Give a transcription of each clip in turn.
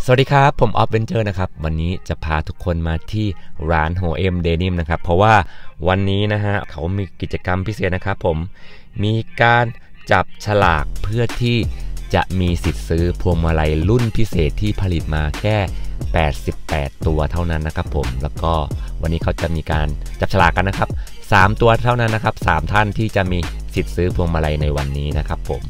สวัสดีครับผมออฟเวนเจอร์นะครับวันนี้จะพาทุกคนมาที่ร้านโฮเอ็มเดนิมนะครับเพราะว่าวันนี้นะฮะเขามีกิจกรรมพิเศษนะครับผมมีการจับฉลากเพื่อที่จะมีสิทธิ์ซื้อพวงมาลัยรุ่นพิเศษที่ผลิตมาแค่88ตัวเท่านั้นนะครับผมแล้วก็วันนี้เขาจะมีการจับฉลากกันนะครับ3ตัวเท่านั้นนะครับ3ท่านที่จะมีสิทธิ์ซื้อพวงมาลัยในวันนี้นะครับผม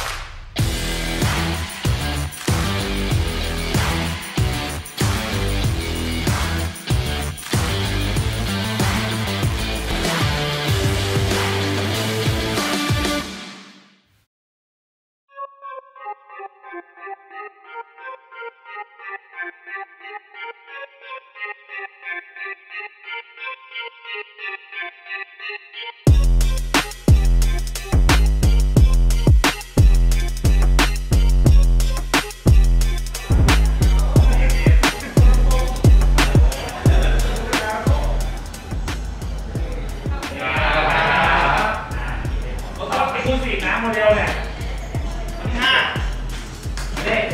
โมเดลเนี่ยวันที่เลข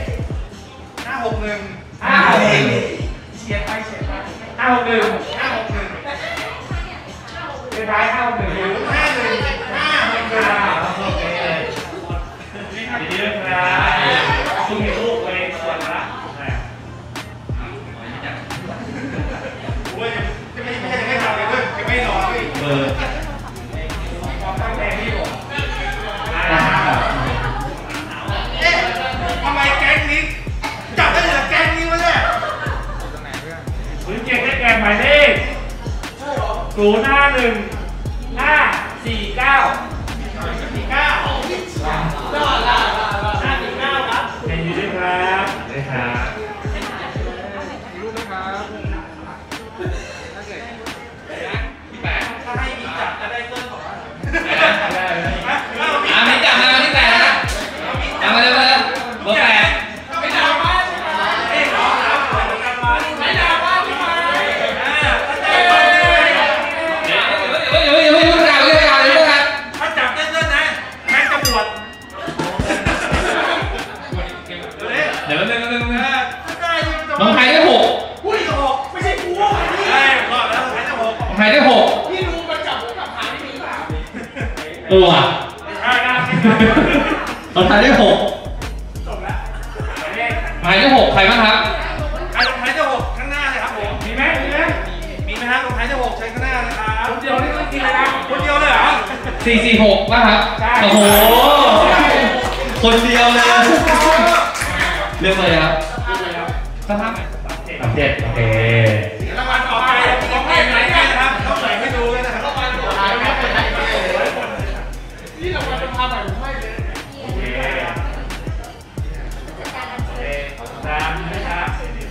561เฉียดไป561เป็นท้าย561หรือ561โอเคดีด้วยครับคุณมีลูกเลยส่วนละโอ้ยจะไม่ทำเลยด้วยจะไม่รอด้วยความตั้งใจที่ผมทำไมแก๊งนี้จับได้แต่แก๊งนี้วะเนี่ยคุณเก่งได้แก๊งหมายเลขครับเห็นอยู่ด้วยครับได้ครับรูปนะครับถ้าให้มีจับจะได้เพิ่มของมีจับมาที่8นะจับมาเลยเบอร์8 ไม่ด่าบ้านไม่หรอไม่ด่าบ้านไม่มาถ้าจับเต้นๆนะแม่งจะบวชเดี๋ยวน้องไทยได้6 อุ้ย6ไม่ใช่กูใช่รอดแล้วน้องไทยได้ 6 พี่รู้มันจับกับหาที่มีเปล่าตัวน้องไทยได้6 จบแล้วหมายเลข6ใครบ้างครับลงท้ายได้6ข้างหน้าเลยครับผมมีไหมฮะลงท้ายได้6ใช้ข้างหน้านะครับคนเดียวนี่ต้องกินเลยนะคนเดียวเลยเหรอ 446ป่ะครับโอ้โหคนเดียวเลยเรื่องอะไรครับ37โอเครางวัลต่อไปต้องเก็บไหนได้นะครับต้องใส่ให้ดูเลยนะครับรางวัลต่อไปนี่รางวัลจะพาไปผมให้เลยโอเคตามนะครับ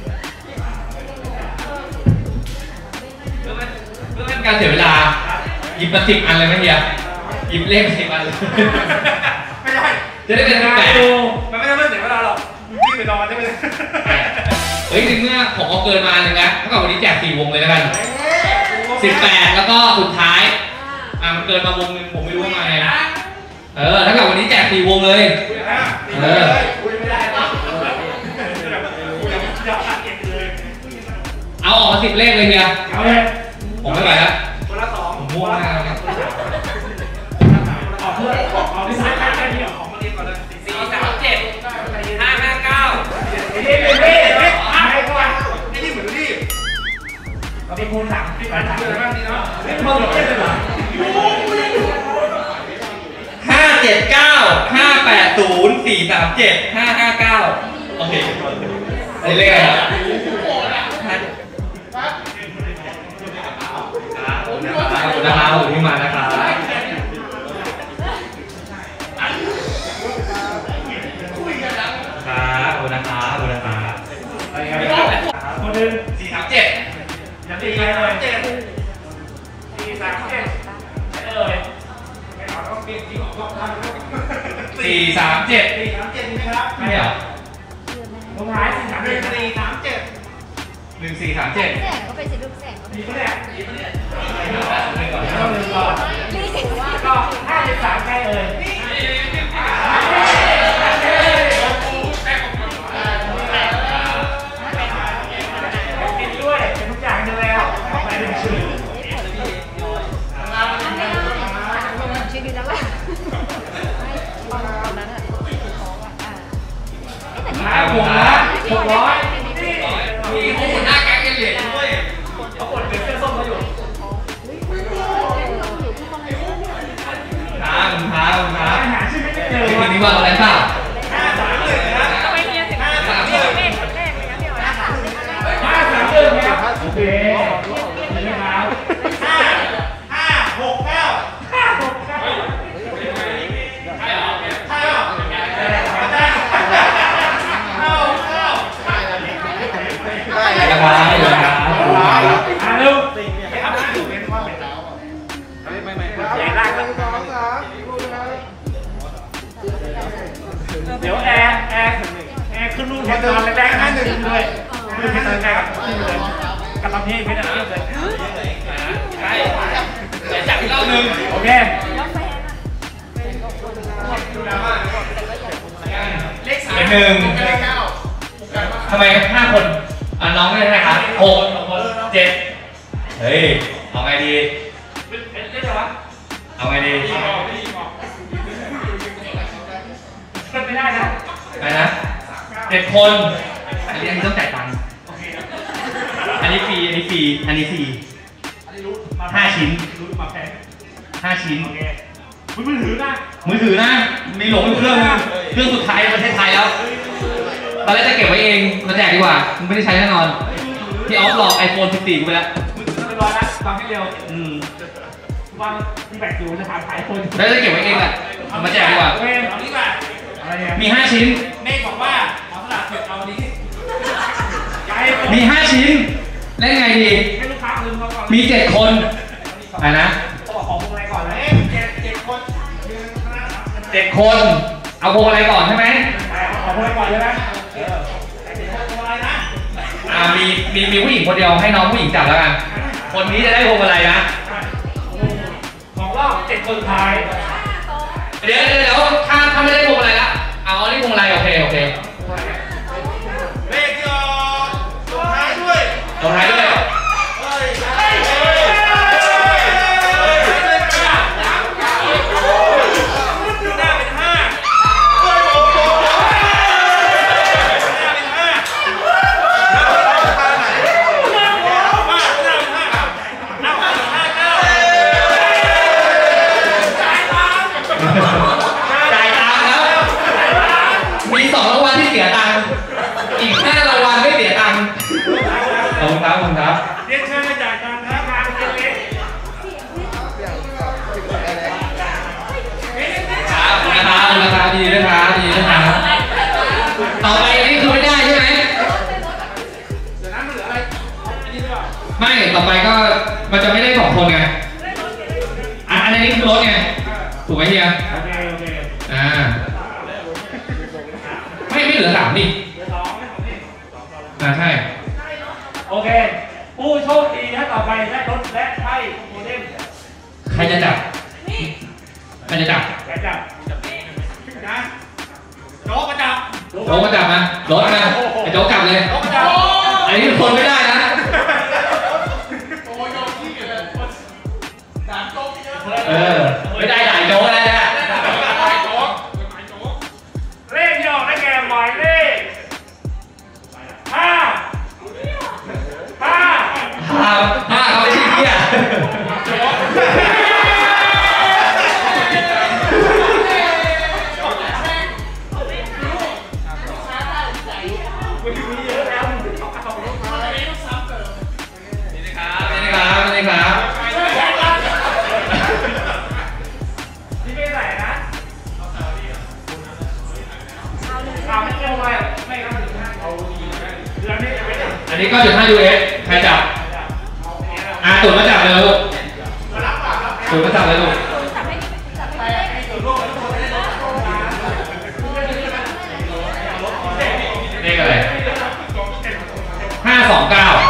เพื่อเป็นการเสียเวลาหยิบมา10 อันเลยไหมเฮียหยิบเลข10 อันเลยไม่ได้จะได้เป็น8 มันไม่ได้เรื่องเสียเวลาหรอกรีบไปนอนได้ไหมเฮ้ยถึงเมื่อของเอาเกินมาเลยนะเท่ากับวันนี้แจก4 วงเลยแล้วกัน18แล้วก็สุดท้ายมันเกินมาวงนึงผมไม่รู้ว่าไงถ้ากับวันนี้แจก4 วงเลยเอาออกมา10 เลขเลยเฮียผมไม่ไหวแล้วคนละ2 ผมม่วงมากเลยออกเพื่อออกที่สายการแข่งของมาเรียนก่อนเลย 437 559 ไอ้ก่อนไอ้นี่เหมือนรีบเราเป็นคนสั่งที่มาสั่งอะไรบ้างนี่เนาะไม่พอหรอกเลยเหรอ 579 580 437 559โอเคไอ้เลขอะไรครับนะครับผมที่มานะครับครับโอนะครับคนหนึ่ง 437 ยังตีใครเลย437เลยไม่เอาต้องเปลี่ยนที่ของท่าน 437 มีไหมครับไม่เหรอลงท้าย437 1437 ก็ไปสิลูกแสงมีก็ได้ก็53ใกล้เลย 600มีหัวหน้าแก๊งเอเลียนด้วยเขากดเป็นเสื้อส้มเขาอยู่ท้าหาชื่อไม่เจอทีนี้ว่าอะไรเปล่า531นะทำไมเมียถึง531เลขแรกเลยนะพี่อ๋อย531ครับโอเค569เดี๋ยวแอร์ขึ้นรูปเห็นตอนแรกๆ1ด้วยคือเพชรแรกขึ้นเลยกับลำพี่เพชรเลยใช่จับอีกรอบนึงโอเคเลข1ทำไม5 คนน้องไม่ได้ครับ6 คน 7เฮ้ยเอาไงดีเอาไงดีไม่ได้นะไปนะ7 คนอันนี้ต้องจ่ายตังค์อันนี้ฟรี5 ชิ้น5 ชิ้นมือถือนะมีหลงอยู่เครื่องสุดท้ายในประเทศไทยแล้วตอนแรกจะเก็บไว้เองมาแจกดีกว่ามึงไม่ได้ใช้แน่นอนที่ออฟหลอก iPhone 14กูไปแล้วเรียบร้อยแล้ววางให้เร็ววางที่แบตอยู่จะขายiPhone แล้วจะเก็บไว้เองแหละมาแจกดีกว่าเอาดีกว่ามี5 ชิ้นเมฆบอกว่าเอาสลัดเผ็ดเอานี้มี5 ชิ้นได้ไงดีให้ลูกค้าลืมเขาก่อนมี7 คนอะไรนะขอพวงอะไรก่อนเลย7 คน7 คนเอาพวงอะไรก่อนใช่ไหมเอาพวงอะไรก่อนเลยนะพวงอะไรนะมีผู้หญิงคนเดียวให้น้องผู้หญิงจับแล้วกันคนนี้จะได้พวงอะไรนะของรอบ7 คนท้ายเดี๋ยวถ้าไม่ได้พวงอะไรละเอาอันนี้พวงอะไรโอเคเลขที่ออกตรงท้ายด้วยครับเรียนเชิญมาจ่ายตังค์ครับงานเล็กครับดีนะครับต่อไปนี่คือไม่ได้ใช่ไหมเดี๋ยวนั้นมันเหลืออะไรอันนี้หรือเปล่าไม่ต่อไปก็มันจะไม่ได้2 คนไงอันนี้คือรถไงถูกไหมเฮียโอเคไม่เหลือ3นี่ใช่โอเคผู้โชคดีถ้าต่อไปได้รถและไพ่โมเดลใครจะจับนะโจ๊กมาจับนะรถนะไอ้โจ๊กจับเลยอันนี้คนไม่ได้นะไม่ได้ด่าโจ๊กแล้วนะเลขที่ออกได้แก่หมายเลข5เขาไม่ใช่เหี้ยนี่ไม่ใส่นะไม่เกี่ยวอะไรไม่ครับอันนี้ก็ถึง5 US ใครจับตุ๋นมาจับเลยลูกตุ๋นมาจับเลยลูกเลขอะไร529ไม่อ่าน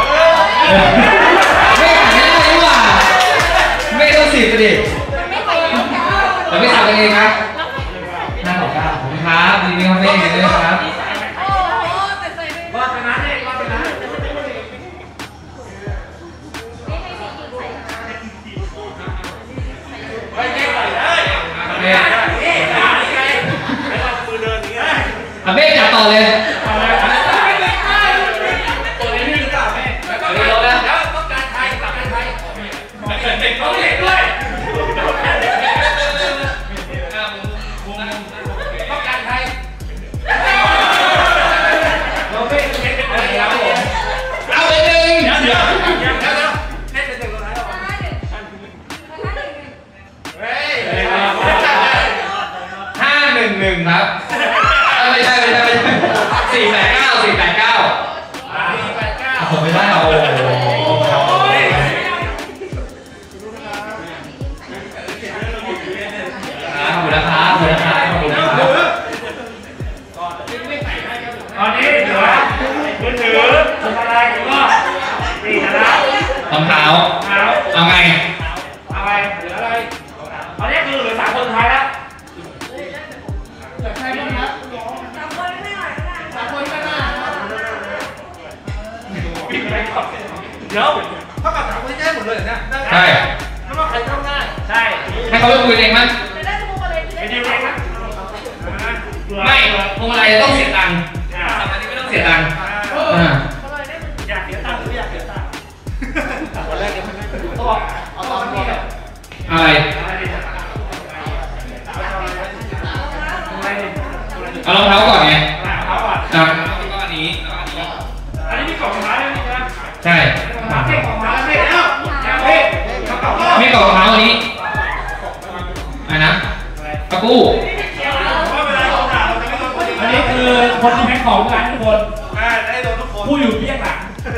ได้ดีกว่าไม่ต้อง10ไปดิเราไม่จับกันเองครับ529ผมครับดีนี่ครับเมฆดีด้วยครับว่าเป็นนั้นเองว่าเป็นนั้นเมฆจับต่อเลยเดี๋ยวถ้ากับ3คนที่ได้หมดเลยเนี่ยใช่ไม่ว่าใครเข้าได้ใช่ให้เขาเลือกคุยเองมั้ยไม่ดีเองนะไม่พวงมาลัยต้องเสียตังค์อันนี้ไม่ต้องเสียตังค์อยากเสียตังค์หรืออยากเสียตังค์วันแรกยังไม่ต้องเอาตอนนี้อะไรเอารองเท้าก่อนไงรองเท้าก่อนก็อันนี้มีกล่องไม้ด้วยนะใช่กล่องไม้ไม่แล้วไม่กล่องเท้าอันนี้อะไรนะปะกู้อันนี้คือคนที่แพ็คของกันทุกคนได้โดนทุกคนผู้อยู่เพียงหลัง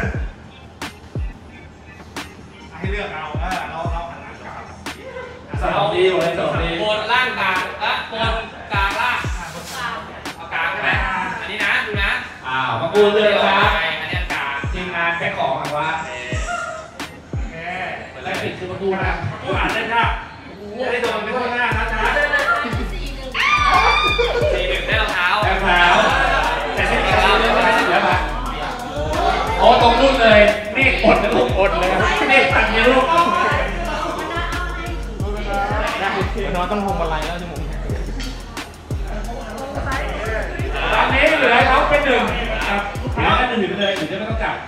ให้เลือกเอาเราหันหลังกลับสลับดีเลยสลับดีบนล่างกลางบนกลางล่างเอากลางใช่ไหมอันนี้นะดูนะปะกู้เลือกครับอันนี้กลางทีมงานแพ็คของกันว่าและผิดคือปะกู้นะผู้อ่านได้จ้าได้โดนไม่ค่อยหน้านะจ๊ะ 4-1ได้รองเท้าแต่ไม่ได้แล้วป่ะโอ้ตรงรุ่นเลยนี่อดนะลูกอดเลยนี่สั่งเยอะลูกน้องต้องลงบันไดแล้วจมูกตอนนี้เหลือเขาเป็น1ครับเหลือแค่1เลยหรือจะไม่ต้องจับ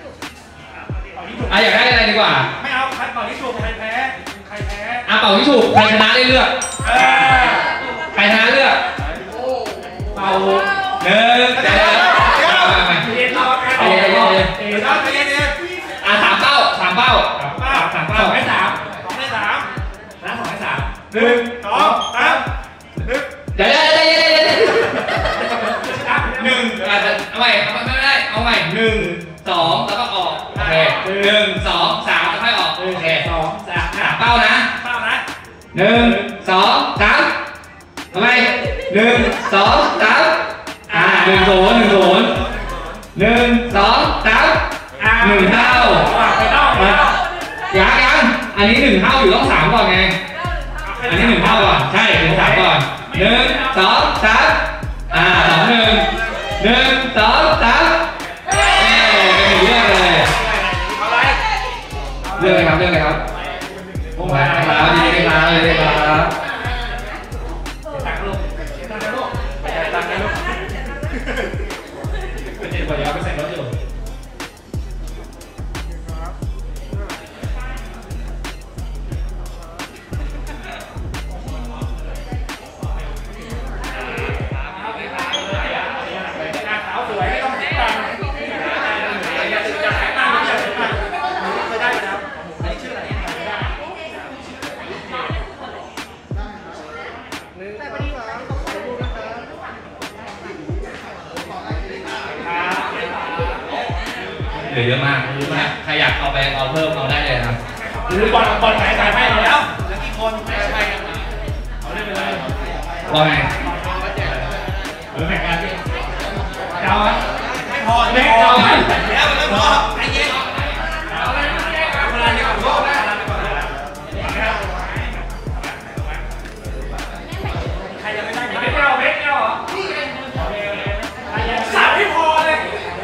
อยากได้อะไรดีกว่าไม่เอาใครเป่าที่ถูกใครแพ้เป่าที่ถูกใครชนะได้เลือกใครชนะเลือกเป่า 1เดี๋ยว3เป้าให้3นะ2ให้3 1 2 3 1 เดี๋ยว1เอาใหม่ไม่ได้เอาใหม่1 2แล้วก็ออกโอเค1 2 3แล้วค่อยออกโอเค 2 3 เป้านะ1 2 3ทำไม1 2 3 1 0 1 0 1 2 3 1 เท่ายังอันนี้1เท่าอยู่ต้อง3ก่อนไงอันนี้1เท่าก่อนใช่1 3ก่อน1 2 3 2 1 1 2 3เป็นเรื่องเลยเรื่องอะไรครับโอ้ยครับดีเลยครับเหลือเยอะมากใครอยากเอาไปเอาเพิ่มเอาได้เลยครับหรือบอลไหนใส่ให้เราแล้วแล้วกี่คนใส่กันเอาเล่นไปเลยบอลไหนแข่งกันเจ้าไม่พอแล้วไม่พอไอ้เย็นเวลาเดียวกับโลกนะใครยังไม่ได้เบคเหรอสามไม่พอเลย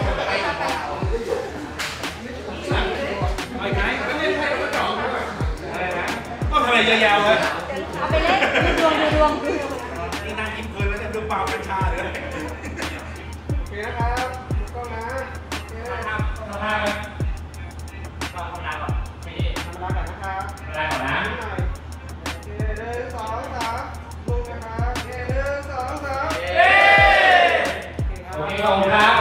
ทำไมยาวๆเลยเอาไปเล่นดูดวงนี่นั่งกินเพลินแล้วเนี่ยดูเปล่ากัญชาเลยโอเคนะครับก็นะทำท่าไหมทำท่าก่อนไม่ดีทำท่าก่อนนะครับทำท่าก่อนนะ1 2 3บุกนะครับ1 2 3โอเคขอบคุณครับ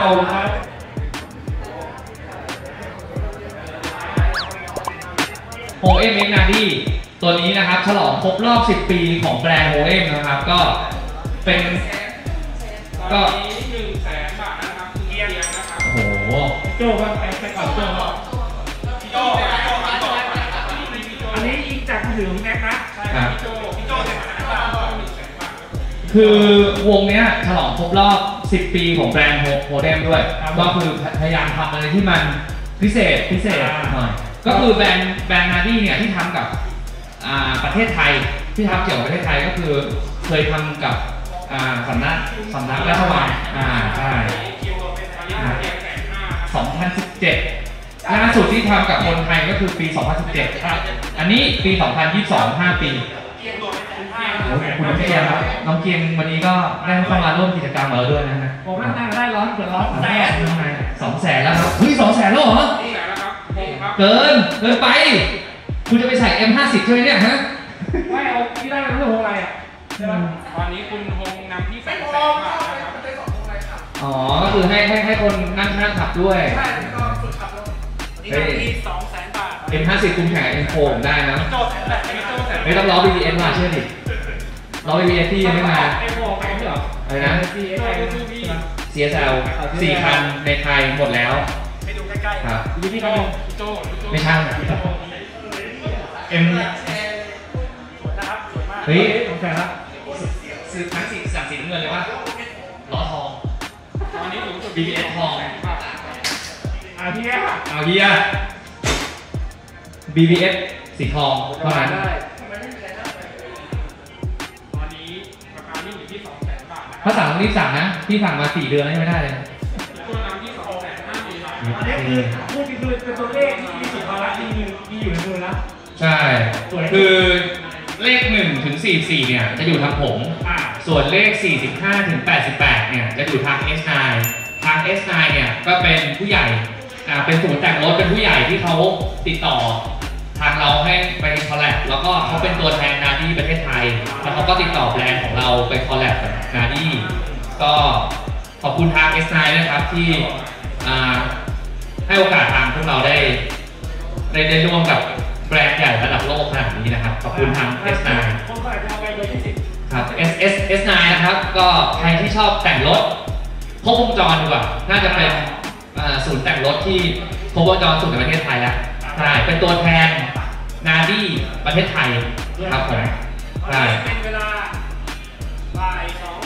โฮเอ็มเอ็กนาดี้ตัวนี้นะครับฉลองครบรอบ10 ปีของแบรนด์โฮเอ็มนะครับก็เป็นก็ 100,000 บาทนะครับเกียร์นะครับโอ้โหโจ้ว่าไปก่อนโจ้อันนี้ยิงจากมือถือของแม็กนะพี่โจ้100,000 บาทคือวงเนี้ยฉลองครบรอบ10 ปีของแบรนด์โฮเอ็มด้วยก็คือพยายามทำอะไรที่มันพิเศษหน่อยก็คือแบรนด์นาดี้เนี่ยที่ทำกับประเทศไทยที่ทำเกี่ยวกับประเทศไทยก็คือเคยทำกับสำนักราชวังใช่2017 ล่าสุดที่ทำกับคนไทยก็คือปี 2017 ครับ อันนี้ปี 2022 5 ปีโอ้โหคุณน้องเกียงครับน้องเกียงวันนี้ก็ได้เข้ามาร่วมกิจกรรมกับเราด้วยนะฮะผมนั่งได้ร้อนเกินร้อนแน่ทำไม200,000แล้วครับเฮ้ย200,000แล้วเหรอเกินไปคุณจะไปใส่ M50 ใช่ไหมเนี่ยฮะไม่เอาที่ได้เป็นโฮอะไรอ่ะใช่ไหมตอนนี้คุณโฮงนำที่200,000 บาทนะครับอ๋อก็คือให้คนนั่งข้างขับด้วยใช่ก็ฝึกขับรถนี่นำที่200,000 บาท M50 คุณแข่ง M4 ได้นะโจ้แสนแบบไม่ต้องล้อ BBS มาเชื่อดิล้อ BBS ที่ยังไม่มาอะไรนะ CSL 4 คันในไทยหมดแล้วให้ดูใกล้ๆครับพี่โจ้ไม่ช่างM นะครับสวยมากเฮ้ย 200,000ครับทั้งสั่งสีน้ำเงินเลยวะล้อทองตอนนี้สูงสุด BBS ทองเฮีย BBS สีทองเท่านั้นตอนนี้ราคานี่อยู่ที่200,000 บาทถ้าสั่งรีบสั่งนะพี่สั่งมา4 เดือนแล้วยังไม่ได้เลยตัวนำที่250,000 บาทอันนี้คือพูดคือเป็นตัวเลขที่มีสุภาพที่มีอยู่ในมือนะใช่คือเลข1 ถึง 44เนี่ยจะอยู่ทางผมส่วนเลข45 ถึง 88เนี่ยจะอยู่ทาง S9 ทาง S9 เนี่ยก็เป็นผู้ใหญ่เป็นศูนย์แต่งรถเป็นผู้ใหญ่ที่เขาติดต่อทางเราให้ไปคอลแลบแล้วก็เขาเป็นตัวแทนนาดี้ประเทศไทยแล้วเขาก็ติดต่อแบรนด์ของเราไปคอลแลบกับนาดี้ก็ขอบคุณทาง S9 นะครับที่ให้โอกาสทางพวกเราได้ร่วมกับแบรนด์ใหญ่ระดับโลกขนาดนี้นะครับขอบคุณทาง S9 ครับ S9 นะครับก็ใครที่ชอบแต่งรถครบวงจรดีกว่าน่าจะเป็นศูนย์แต่งรถที่ครบวงจรสุดในประเทศไทยแล้วใช่เป็นตัวแทนนาดี้ประเทศไทยครับผมใช่เป็นเวลาบ่าย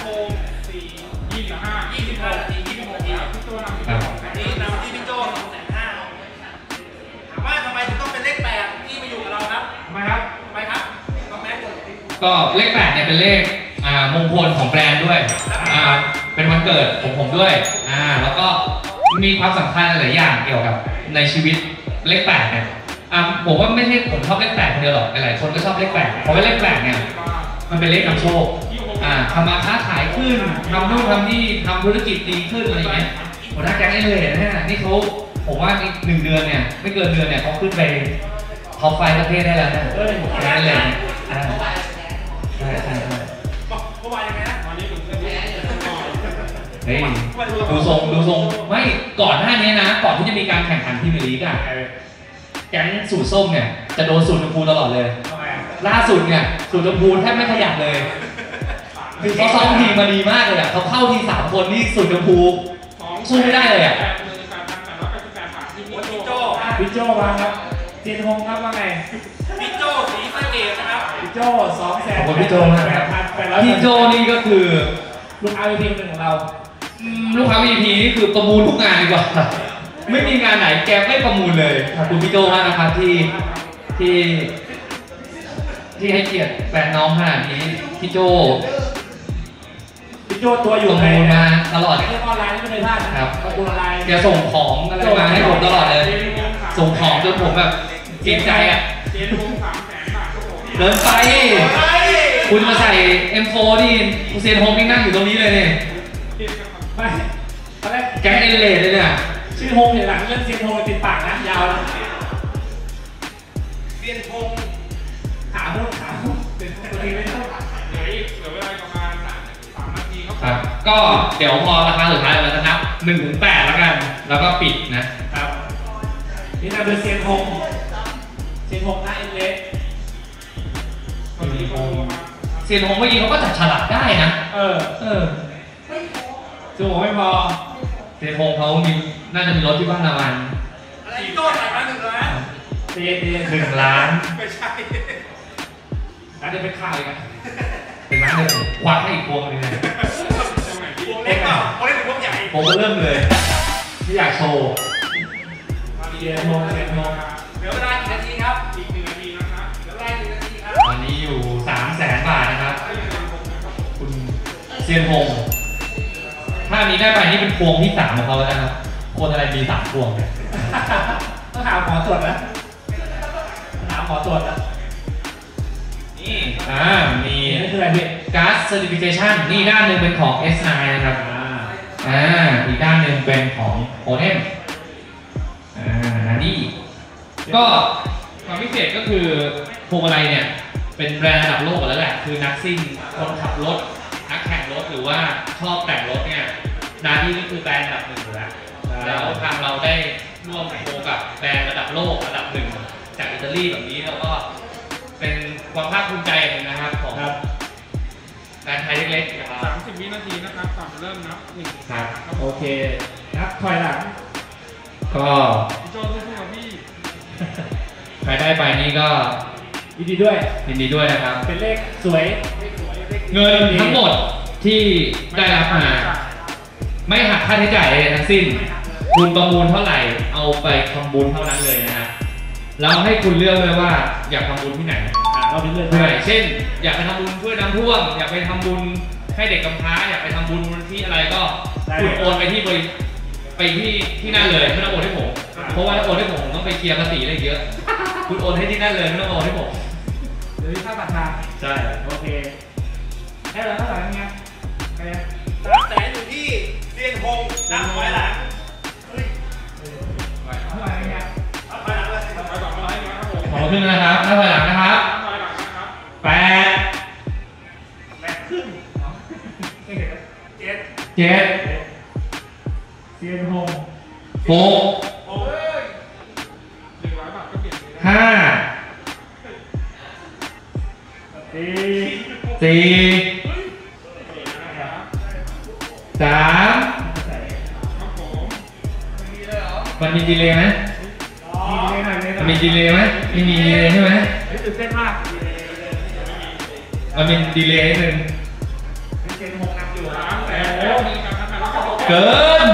2:25 นาทีพี่โจ้นำที่200,000นี่นำที่พี่โจ้250,000ถามว่าทำไมถึงต้องเป็นเลข8ที่มาอยู่กับเราครับทำไมครับก็เลข8เนี่ยเป็นเลขมงคลของแบรนด์ด้วยเป็นวันเกิดผมด้วยแล้วก็มีความสำคัญหลายอย่างเกี่ยวกับในชีวิตเลข8เนี่ยผมว่าไม่ใช่ผมชอบเลข8คนเดียวหรอกหลายคนก็ชอบเลข8เพราะว่าเลข8เนี่ยมันเป็นเลขนำโชคทำมาค้าขายขึ้นทำนู่นทำนี่ทำธุรกิจดีขึ้นอะไรอย่างเงี้ยหัวหน้าแก๊งเลยนะนี่เขาผมว่าอีก1 เดือนเนี่ยไม่เกินเดือนเนี่ยเขาขึ้นไปท็อปไฟประเทศได้แล้วนะได้เลยใช่เมื่อวานยังไงนะตอนนี้เฮ้ยดูทรงไม่ก่อนหน้านี้นะก่อนที่จะมีการแข่งขันพรีเมียร์ลีกอะแก๊งสูตรส้มเนี่ยจะโดนสูตรชมพูตลอดเลยล่าสุดเนี่ยสูตรชมพูแทบไม่ขยับเลยคือเขาซ้อมทีมมาดีมากเลยอะเขาเข้าที3 คนนี่สูตรชมพูสู้ไม่ได้เลยอะพี่โจ้มาครับเทียนฮงครับว่าไงพี่โจ้สีสะเกษนะครับพี่โจ้200,000 ขอบคุณพี่โจ้มากครับพี่โจ้นี่ก็คือลูกค้า VIP 1ของเราลูกค้า VIP นี่คือประมูลทุกงานดีกว่าไม่มีงานไหนแกไม่ประมูลเลยขอบคุณพี่โจ้มากนะครับที่ให้เกียรติแฟนน้องขนาดนี้พี่โจ้ตัวอยู่ประมูลมาตลอดเรื่องออนไลน์ไม่เคยพลาดนะครับประมูลออนไลน์แกส่งของอะไรมาให้ผมตลอดเลยส่งของจนผมแบบเกรงใจอ่ะเดินไปคุณมาใส่ M4 นี่คุณเซียนโฮมนั่งอยู่ตรงนี้เลยเนี่ยไม่ตอนแรกแก๊งเอเลดเลยเนี่ยชื่อโฮมอย่างหลังเรื่องเซียนโฮมติดปากนะยาวนะเซียนโฮมขาโฮมเป็นตัวนี้ไม่ต้องเหลือเวลาประมาณ3 นาทีครับก็เดี๋ยวพอราคาสุดท้ายเราจะนับ1 ถึง 8แล้วกันแล้วก็ปิดนะครับนี่น่าเป็นเซียนโฮมหน้าเอเลสเซียนโฮมเมื่อกี้เขาก็จับฉลากได้นะจูโฮไม่พอเซียนโฮมเขามีน่าจะมีรถที่บ้านละมันอะไรโต้ถ่ายมา1 ล้าน 1 ล้านไม่ใช่อาจจะเป็นข่าวอีกนะเป็นล้านเลยควักให้อีกพวงนึงเลยพวงเล็กเปล่าพวงเล็กหรือพวงใหญ่ผมก็เริ่มเลยไม่อยากโชว์เซียนโฮมเหลือเวลากี่นาทีครับอีก1 นาทีนะครับเหลือเวลา1 นาทีครับตอนนี้อยู่300,000 บาทนะครับคุณเซียนโฮมถ้านี้ได้ไปนี่เป็นพวงที่3ของเขาแล้วนะครับคนอะไรมี3 พวงเนี่ยต้องหาหมอตรวจนะหาหมอตรวจนะนี่มีนี่คืออะไรพี่ Gas Certification นี่ด้านหนึ่งเป็นของ S9 นะครับอีกด้านหนึ่งเป็นของ Onem นี่ก็ความพิเศษก็คือพวงมาลัยเนี่ยเป็นแบรนด์ระดับโลกแล้วแหละคือนักซิ่งคนขับรถนักแข่งรถหรือว่าชอบแต่งรถเนี่ยนาดี้นี่คือแบรนด์ระดับหนึ่งอยู่แล้วแล้วทางเราได้ร่วมโคกับแบรนด์ระดับโลกระดับหนึ่งจากอิตาลีแบบนี้แล้วก็เป็นความภาคภูมิใจนะครับของแบรนด์ไทยเล็กๆนะครับ 30 วินาทีนะครับก่อนเริ่มนับ1 ครับโอเคนับถอยหลังก็พี่โจ้สู้ๆกับพี่ใครได้ไปนี่ก็ยินดีด้วยนะครับเป็นเลขสวยเงินทั้งหมดที่ได้รับมาไม่หักค่าใช้จ่ายเลยทั้งสิ้นคุณประมูลเท่าไหร่เอาไปทำบุญเท่านั้นเลยนะฮะเราให้คุณเลือกเลยว่าอยากทำบุญที่ไหนเราเลือกได้เช่นอยากไปทำบุญช่วยน้ำท่วมอยากไปทำบุญให้เด็กกำพร้าอยากไปทำบุญที่อะไรก็คุณโอนไปที่นั่นเลยไม่ต้องโอนให้ผมเพราะว่าถ้าโอนให้ผมต้องไปเคลียร์ภาษีอะไรเยอะคุณโอนให้ที่นั่นเลยไม่ต้องโอนให้ผมหรือค่าบัตรทางใช่โอเคแค่แล้วเท่าไหร่เงี้ยแค่300,000อยู่ที่เซียนฮงนับไว้หลังเท่าไหร่เงี้ยนับไว้หลังเลยขอขึ้นนะครับนับไว้หลังนะครับ8 ขึ้น7เซียนฮง 6 5 4 3 2 1มันมีดีเลย์ไหมมันมีดีเลย์ไหมไม่มีดีเลย์ใช่ไหมตื่นเต้นมากมันมีดีเลย์นิดนึงเกิน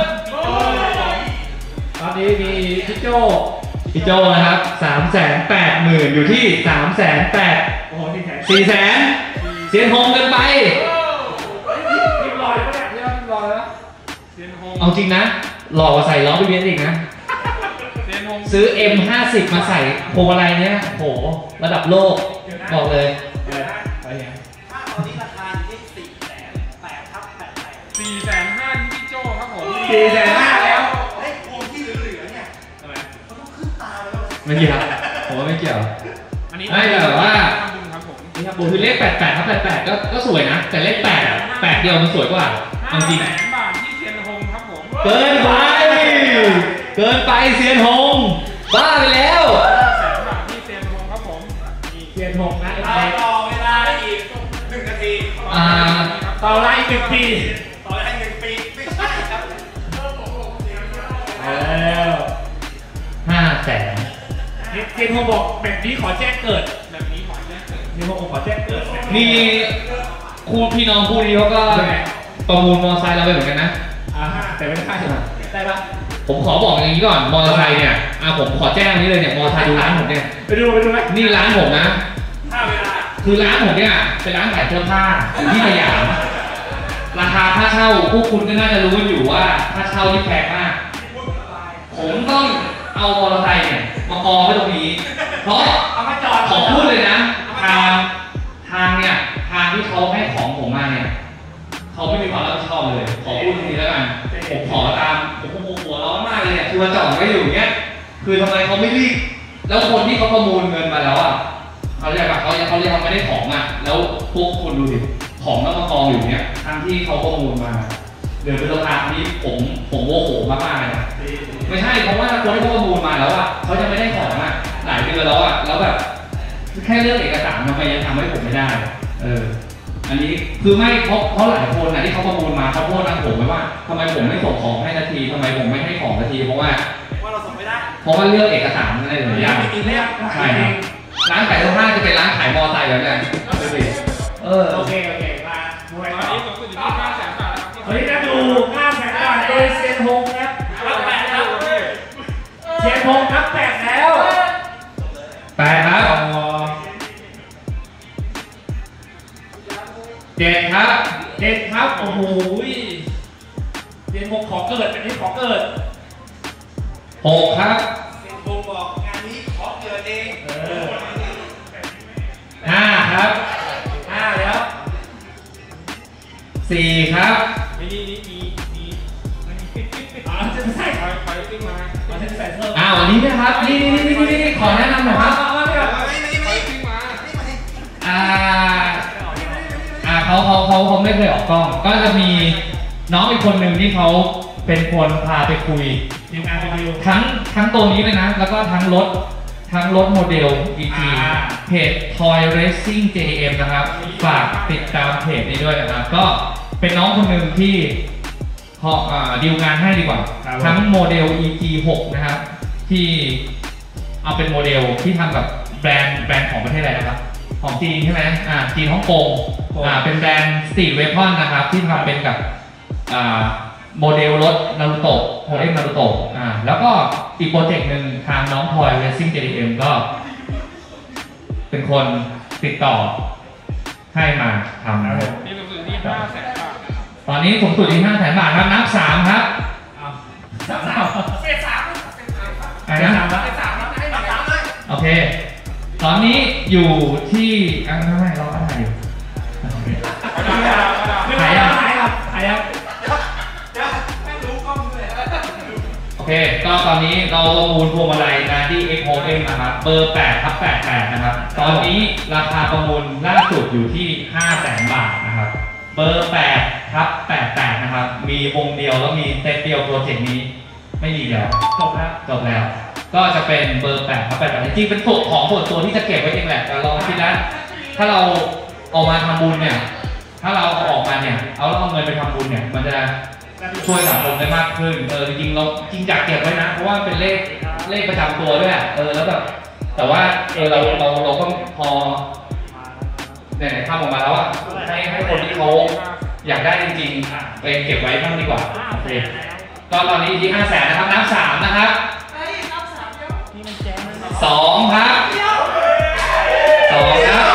ตอนนี้มีพี่โจ้นะครับ 380,000 อยู่ที่ 380,000 โอ้โห 400,000 เซียนฮงกันไปทีมลอยปะเนี่ยทีมลอยแล้วเซียนฮงเอาจริงนะหล่อกว่าใส่ล้อไปเบียนอีกนะซื้อ M50 มาใส่พวงมาลัยเนี้ยโหระดับโลกบอกเลยตอนนี้ราคาอยู่ที่400,000 450,000พี่โจ้ครับผม450,000แล้วไอ้พวงที่เหลือเนี่ยทำไมเขาต้องขึ้นตาไปแล้วไม่เกี่ยวผมว่าไม่เกี่ยวไม่แต่ว่าคือเลข88ครับ88ก็สวยนะแต่เลข8เดียวมันสวยกว่าจริง 500,000 บาทที่เซียนฮงครับผมเกินไปเซียนฮงบ้าไปแล้ว 500,000 บาทที่เซียนฮงครับผมเซียนฮงนะต่อเวลาอีก1 นาทีต่อเวลาอีก1 ปีต่อเวลา1 ปีไม่ใช่ครับ 500,000 เซียนฮงบอกแบบนี้ขอแจ้งเกิดแบบนี้ขอแจ้งเกิดเซียนฮงขอแจ้งเกิดนี่คู่พี่น้องคู่นี้เขาก็ประมูลมอเตอร์ไซค์เราไปเหมือนกันนะแต่ไม่ได้ได้ปะผมขอบอกอย่างนี้ก่อนมอเตอร์ไซค์เนี่ยผมขอแจ้งนี้เลยเนี่ยมอเตอร์ไซค์ดูร้านผมเนี่ยไปดูไหมนี่ร้านผมนะคือร้านผมเนี่ยเป็นร้านขายเสื้อผ้าที่สยามราคาค่าเช่าพวกคุณก็น่าจะรู้กันอยู่ว่าค่าเช่าที่แพงมากผมต้องเอามอเตอร์ไซค์เนี่ยมากองไว้ตรงนี้เพราะขอพูดเลยนะทางเนี่ยทางที่เขาให้ของผมมาเนี่ยเขาไม่มีความรับผิดชอบเลยขอพูดตรงนี้แล้วกันผมขอตามผมหัวร้อนมากเลยเนี่ยคือมาจอดไว้อยู่เนี่ยคือทำไมเขาไม่รีบแล้วคนที่เขาประมูลเงินมาแล้วเขาเรียกว่าเขายังไม่ได้ของแล้วพวกคุณดูดิของแล้วมากองอยู่เนี่ยทั้งที่เขาประมูลมาเดี๋ยวเป็นราคาที่ผมโมโหมากๆเลยนะไม่ใช่เพราะว่าคนที่เขาประมูลมาแล้วเขายังไม่ได้ของหลายเดือนแล้วแล้วแบบแค่เรื่องเอกสารทำไมยังทำให้ผมไม่ได้อันนี้คือไม่เพราะหลายคนที่เขาประมูลมาเขาโทษผมไว้ว่าทำไมผมไม่ส่งของให้นาทีทำไมผมไม่ให้ของนาทีเพราะว่าเราส่งไม่ได้เพราะว่าเรื่องเอกสารอะไรหลายอย่างใช่ครับร้านขายเสื้อผ้าจะเป็นร้านขายมอเตอร์ไซค์แล้วเนี่ยโอเคมาตอนนี้สูงสุดอยู่ที่500,000 บาทเฮ้ยน่าดู500,000 บาทโดยเซียนฮงครับนับ8แล้วเซียนฮงนับ8แล้ว 8ครับ7ครับโอ้โหเซียนฮงขอเกิดอันนี้ขอเกิด 6ครับเซียนฮงบอก 4ครับวันนี้นะครับนี่ขอแนะนำหน่อยครับเขาไม่เคยออกกล้องก็จะมีน้องอีกคนหนึ่งที่เขาเป็นคนพาไปคุยทั้งตัวนี้เลยนะแล้วก็ทั้งรถโมเดล EG เพจ Toy Racing JDM นะครับฝากติดตามเพจนี้ด้วยนะครับก็เป็นน้องคนหนึ่งที่ดีลงานให้ดีกว่าทั้งโมเดล EG 6นะครับที่เอาเป็นโมเดลที่ทำกับแบรนด์ของประเทศอะไรนะครับของจีนใช่ไหมจีนฮ่องกงเป็นแบรนด์ Street Weapon นะครับที่ทำเป็นกับโมเดลรถนารูโตะโมเดลนารูโตะแล้วก็อีกโปรเจกต์หนึ่งทางน้องพลอย Racing JDM ก็เป็นคนติดต่อให้มาทำนะครับนี่สูงสุดที่500,000 บาทตอนนี้สูงสุดที่500,000 บาทครับนับ3ครับเฟส 3โอเคตอนนี้อยู่ที่ไม่รออะไรอยู่หายโอเคก็ตอนนี้เราประมูลพวงมาลัยนะที่ XOM นะครับเบอร์ 8/88 นะครับตอนนี้ราคาประมูลล่าสุดอยู่ที่ 500,000 บาทนะครับเบอร์ 8/88 นะครับมีวงเดียวแล้วมีเซตเดียวโปรเจกต์นี้ไม่มีแล้วจบแล้วก็จะเป็นเบอร์ 8/88 จริงๆเป็นส่วนตัวที่จะเก็บไว้เองแหละแต่ลองคิดนะถ้าเราออกมาทำบุญเนี่ยถ้าเราออกมาเนี่ยเอาเงินไปทำบุญเนี่ยมันจะช่วยสังคมได้มากขึ้นจริงๆเราอยากเก็บไว้นะเพราะว่าเป็นเลขประจำตัวด้วยแล้วแบบแต่ว่าเราก็พอเนี่ยทำออกมาแล้วให้คนที่เขาอยากได้จริงๆไปเก็บไว้บ้างดีกว่าโอเคก็ตอนนี้ที่ 500,000 นะครับนับ3นะครับ2ครับ2ครับ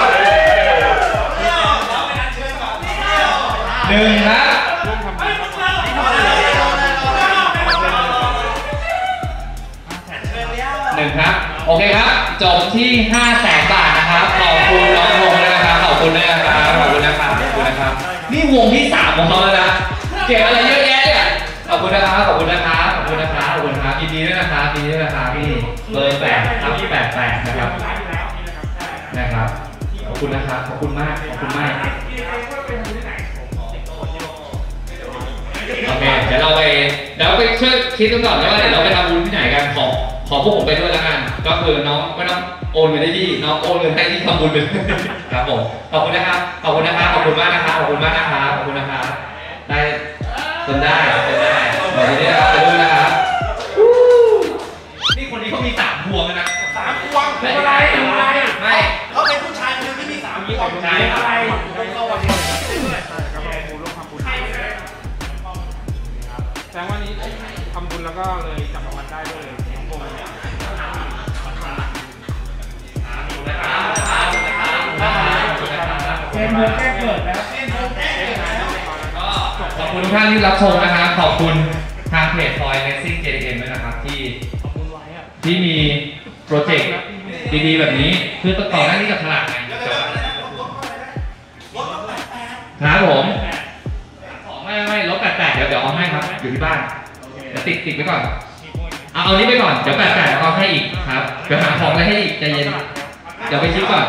1ครับ1ครับโอเคครับจบที่ 500,000 บาทนะครับขอบคุณน้องวงด้วยนะครับขอบคุณด้วยนะครับนี่วงที่3ของเขาแล้วนะเก็บอะไรเยอะแยะเนี่ยขอบคุณนะครับยินดีด้วยนะครับพี่เบอร์ 8/88 นะครับขอบคุณนะครับขอบคุณมากโอเคเดี๋ยวไปช่วยคิดกันก่อนว่าเดี๋ยวเราไปทำบุญที่ไหนกันขอพวกผมไปด้วยแล้วกันก็คือน้องไม่ต้องโอนเงินให้พี่น้องโอนเงินให้ที่ทำบุญไปครับผมขอบคุณนะครับขอบคุณมากนะครับได้คนได้ขอบคุณนะครับไปด้วยนะครับนี่คนนี้เขามี3 พวงนะ3 พวงเป็นอะไรไม่เขาเป็นผู้ชายคนที่มี3 พวงใช่อะไรเข้าวันนี้แสดงว่านี้ทำบุญแล้วก็เลยจับรางวัลได้ด้วยน้องโบเป็นโมแก้เกิดแล้วขอบคุณทุกท่านที่รับชมนะครับขอบคุณทางเพจ Toy Racing JDM ด้วยนะครับที่มีโปรเจกต์ดีๆแบบนี้คือต่อหน้านี้กับฉลากไงครับผมไม่ลด88เดี๋ยวเอาให้ครับอยู่ที่บ้านเดี๋ยวติดไว้ก่อนเอานี้ไปก่อนเดี๋ยว88แล้วก็ให้อีกครับเดี๋ยวหาของอะไรให้อีกใจเย็นเดี๋ยวไปคิดก่อน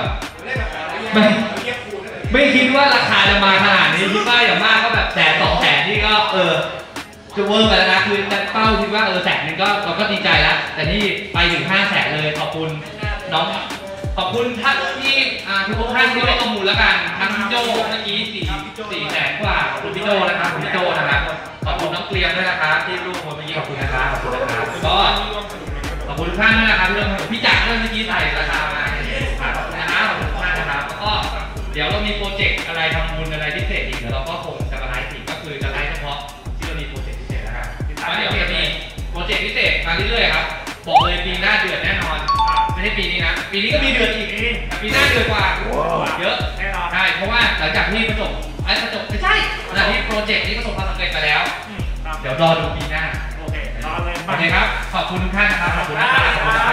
ไม่คิดว่าราคาจะมาขนาดนี้คิดว่าอย่างมากก็แบบ100,000-200,000ที่ก็จะเวิร์กไปแล้วนะคือจะเป้าคิดว่า100,000ก็เราก็ดีใจแล้วแต่นี่ไปถึง500,000เลยขอบคุณน้องขอบคุณท่านที่ทุกท่านที่ได้ประมูลแล้วกันทั้งพี่โจเมื่อกี้400,000 กว่าขอบคุณพี่โจนะครับขอบคุณน้องเกลียมด้วยนะครับที่ร่วมเมื่อกี้ขอบคุณนะครับก็ขอบคุณท่านด้วยนะครับพี่จักรเมื่อกี้ใส่ราคามาขอบคุณนะครับขอบคุณท่านนะครับแล้วก็เดี๋ยวเรามีโปรเจกต์อะไรทำบุญอะไรพิเศษอีกเดี๋ยวเราก็คงจะมาไลฟ์อีกก็คือจะไลฟ์เฉพาะที่เรามีโปรเจกต์พิเศษแล้วกันแล้วเดี๋ยวจะมีโปรเจกต์พิเศษมาเรื่อยๆครับบอกเลยปีหน้าเดือดแน่นอนไม่ใช่ปีนี้นะปีนี้ก็มีเดือดอีกปีหน้าเดือดกว่าเยอะใช่เพราะว่าหลังจากที่ประจบไม่ใช่หลังจากที่โปรเจกต์นี้ประสบความสำเร็จไปแล้วเดี๋ยวรอดูปีหน้าโอเคครับขอบคุณทุกท่านนะครับขอบคุณนะครับ